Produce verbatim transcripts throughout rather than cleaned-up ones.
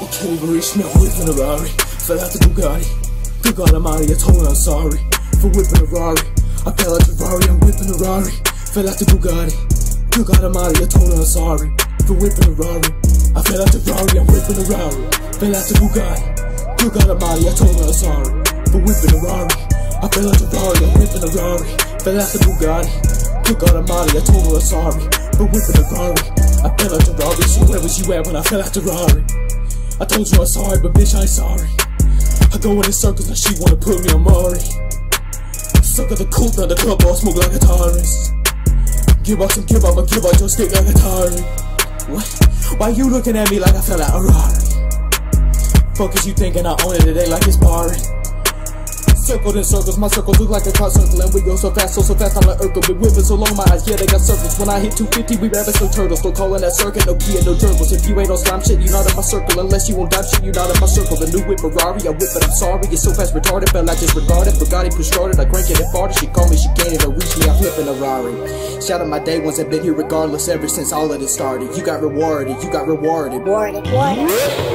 It can't even reach me, I'm whipping a Rarri. Fell out the Bugatti. Good God Almighty, I told her I'm sorry for whipping a Rarri. I fell out the Rarri, I'm whipping a Rarri. Fell out the Bugatti. Good God Almighty, I told her I'm sorry for whipping a Rarri. I fell out the Rarri, I'm whipping a Rarri. Fell out the Bugatti. Good God Almighty, I told her I'm sorry for whipping a Rarri. I fell out the Rarri, I'm whipping a Rarri. Fell out the Bugatti. Good God Almighty, I told her I'm sorry for whipping a Rarri. I fell out the Rarri, so where was you at when I fell out the Rarri? I told you I'm sorry, but bitch, I ain't sorry. I go in circles, now she wanna put me on Maury. Suck at the cool down the club, all smoke like a tourist. Give up some, give up, I'ma give up your stick like a tyrant. What? Why you looking at me like I fell out a Rarri? Fuck is you thinking I own it today like it's barring? Circled in circles, my circles look like a car circle, and we go so fast, so so fast, I'm like Urkel. Been whipping so long, my eyes, yeah, they got circles. When I hit two fifty, we rabbits, no turtles. Still calling that circuit, no key and no gerbils. If you ain't on slime shit, you not in my circle. Unless you on dime shit, you not in my circle. The new whip Rarri, I whip it, I'm sorry. It's so fast retarded, felt like disregarded. Bugatti push started, I crank it and farted. She called me, she can't even reach me, I'm flipping a Rarri. Shout out my day ones that been here regardless ever since all of it started. You got rewarded, you got rewarded. Rewarded, rewarded.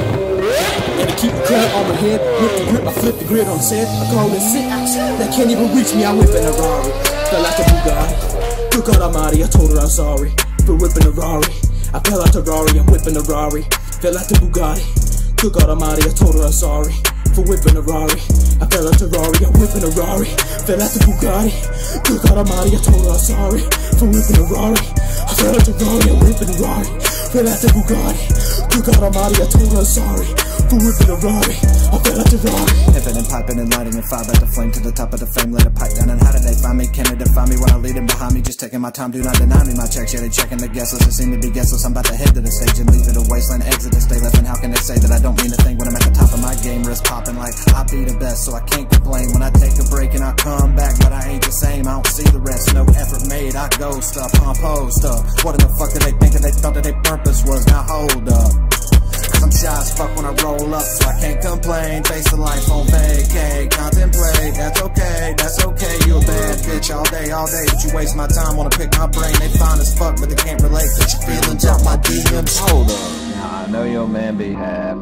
And to keep the crown on my head, whip the grip, I flip the grid on the set. I call it sick. They can't even reach me, I'm whipping a Rarri. Fell out the Bugatti. Good God Almighty, I told her I'm sorry for whipping a Rarri. I fell out the Rarri, I'm whipping a Rarri. Fell out the Bugatti. Good God Almighty, I told her I'm sorry for whipping a Rarri. I fell out the Rarri, I'm whipping a Rarri. Fell out the Bugatti. Good God Almighty, I told her I'm sorry for whipping a Rarri. I fell out the Rarri, I'm whipping a Rarri. Fell out the Bugatti. Good God Almighty, I told her I'm sorry for whipping a Rarri. I fell out the Rarri. Pippin' and piping and lighting and five at the flame to the top of the fame. Let a pipe down and how did they find me? Can they define me when I lead them behind me? Just taking my time, do not deny me. My checks, yeah, they checking the guest list. It seem to be guessless. I'm about to head to the stage and leave it a wasteland. Exit and stay left. And how can they say that I don't mean a thing when I'm at the top of my game? Wrist popping like I be the best, so I can't complain. When I take a break and I come back, but I ain't the same. I don't see the rest. No effort made. I ghost up, pump post up. What in the fuck did they think that they thought that their purpose was? Now hold up. I'm shy as fuck when I roll up, so I can't complain. Face the life on vacay, contemplate. That's okay, that's okay. You a bad bitch all day, all day, but you waste my time. Wanna pick my brain, they fine as fuck, but they can't relate. Put your feelings out my D Ms. Hold up. Now I know your man be half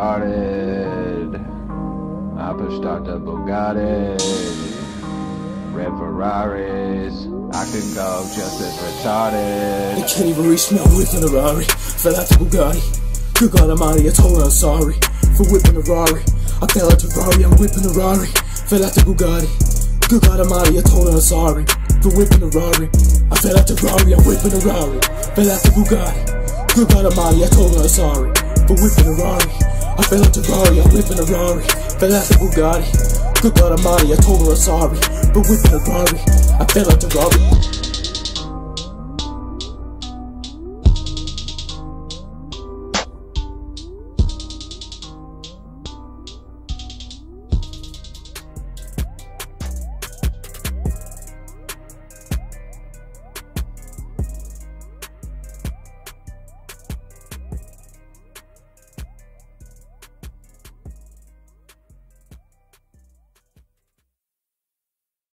retarded. I push start the Bugatti, red Ferraris. I could go just as retarded. They can't even reach me, I'm whipping a Rarri. Fell out the Bugatti. Good God Almighty, I told her I'm sorry for whipping a Rarri. I fell out the Rarri, I'm whipping a Rarri. Fell out the Bugatti. Good God Almighty, I told her I'm sorry for whipping a Rarri. I fell out the Rarri, I'm whipping a Rarri. Fell out the Bugatti. Good God Almighty, I told her I'm sorry for whipping a Rarri. I fell out the Rarri, I'm whipping a Rarri. Fell out the Bugatti. Good God Almighty, I told her I'm sorry for whipping a Rarri. I fell out the Rarri.